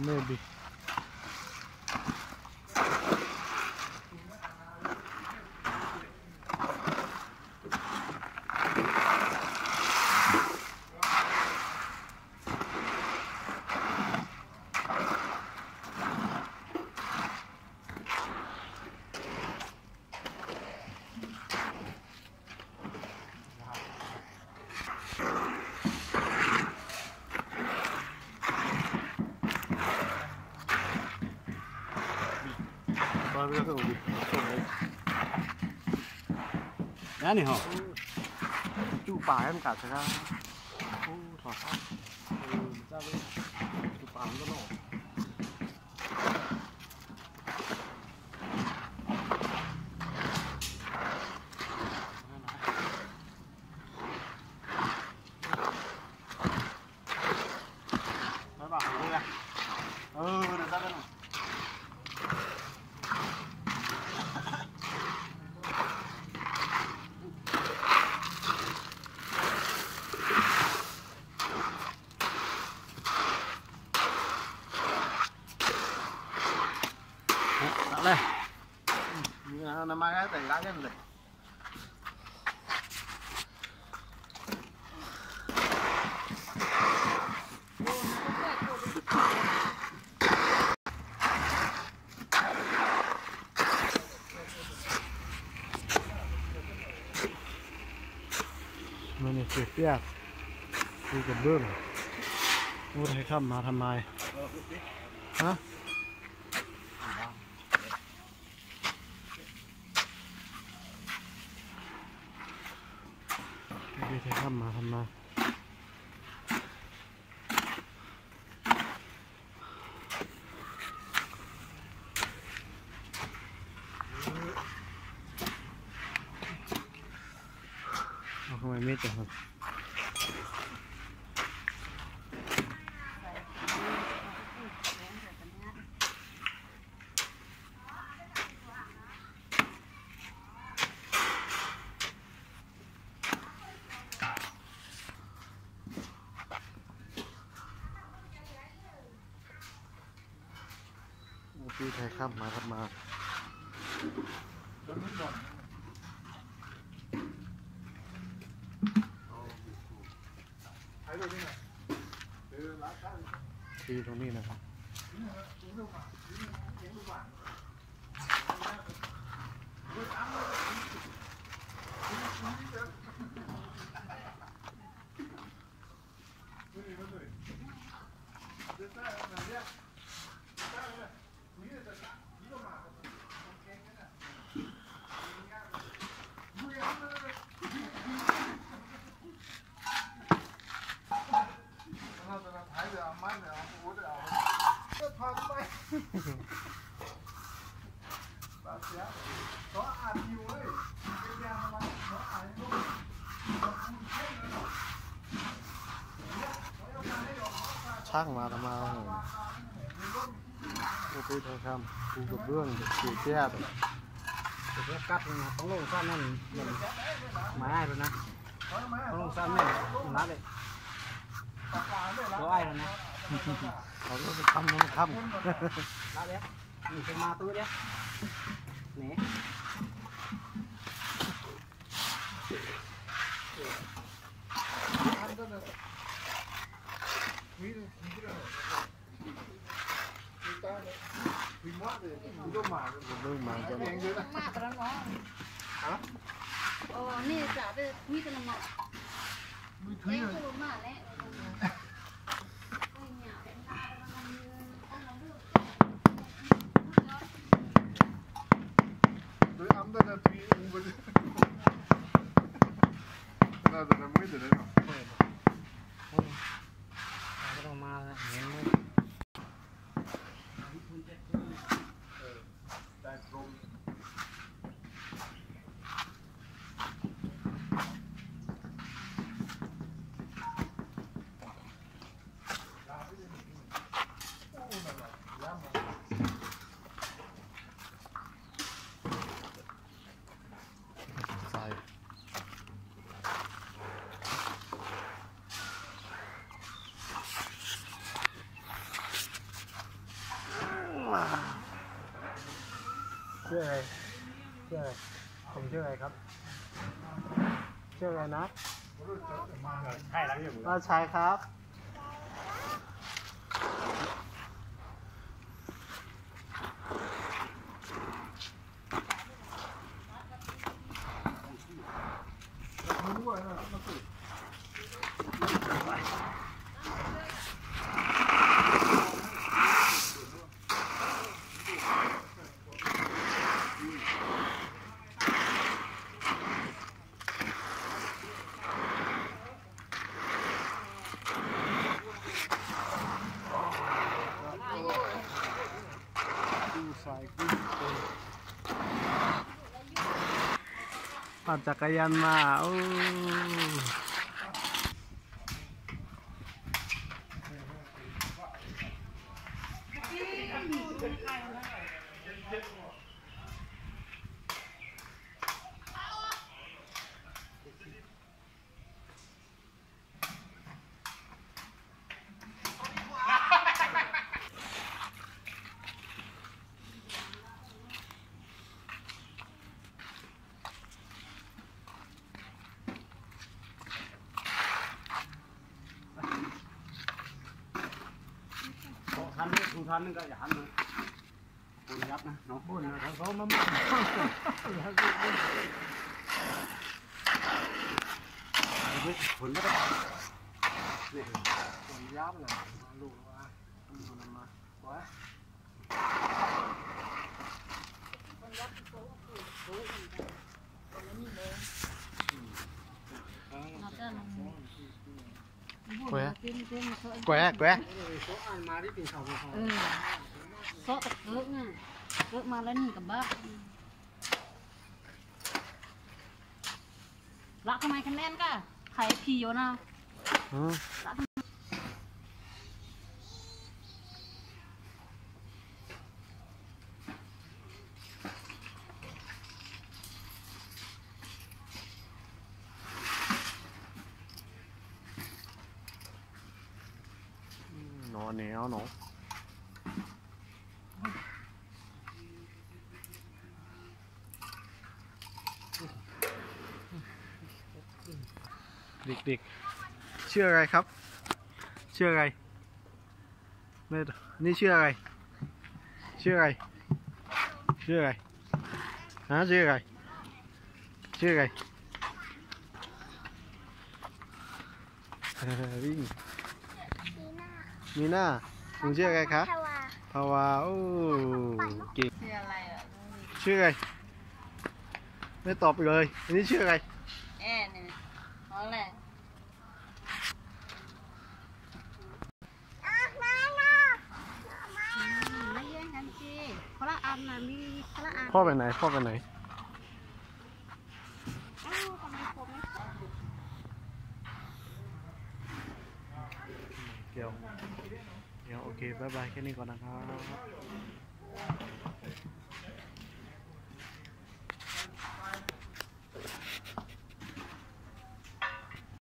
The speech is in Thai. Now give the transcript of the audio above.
maybe. Đấy này hả? Chú bà em cả thế ra. Ô, thỏa phát. Ra đây. Chú bà em có nổ. Nói bảo đây này. Được ra đây này. Đây nó mang cái tay cái nàyมันเนี่ยเสียเปรียบดูกับเบื้องโอ้ให้ข้ามมาทำไมฮะไม่ใช่ข้ามมาทำมาทำไมไม่จับพี่ไทยข้ามมาทำมาที่ตรงนี้นะครับช่างมาทำมาโอ้พี่ไทยข้ามปูกับเบื้องเสียแก้วเสียกัดนะต้องลงสั้นนั่นมันมาได้แล้วนะต้องลงสั้นนี่มันรัดเลยตัวไอ้แล้วนะเขาต้องไปทำต้องทำรัดเลยมีเป็นมาตัวเดียวเนี่ยมาจะมาแล้วเนาะฮะนี่จะไปคุยกันแล้วเนาะคุยกันมาแล้วดูอ้ำได้นะพี่อุ้งไปเลยน่าจะทำไม่ได้เลยเนาะไม่ต้องมาแล้วเห็นไหมชื่ออะไรชื่ออะไรผมชื่ออะไรครับชื่ออะไรนะใช่แล้วพี่ว่าใช่ครับปั่นจักรยานมาโอ้ทันนี่ทุกทันนึงก็อย่าหันเลยบุญยับนะน้องบุญนะเขามามั่งผลไม่ได้เนี่ยผลยับเลยลูกว่าต้องดูนำมาว้าแกะแกะแกะเขาอ่านมาที่ติ่งเขาโซ่ตะเกิกน่ะเกิกมาแล้วนี่กับบ้าละทำไมคะแนนก็ไข่พีอยู่นะนอนเหนียวหนูเด็กๆชื่ออะไรครับชื่ออะไรนี่ชื่ออะไรชื่ออะไรชื่ออะไรฮะชื่ออะไรชื่ออะไรวิ่งมีหน้ามึงชื่ออะไรคะภาวาโอ้เก่งชื่ออะไรอ่ะชื่ออะไรไม่ตอบเลยอันนี้ชื่ออะไรเนี่ยอะไรไม่แย่งกันสิคนละอันนะมีคนละอันพ่อไปไหนพ่อไปไหนเดี๋ยวโอเคบายบายแค่นี้ก่อนนะครับ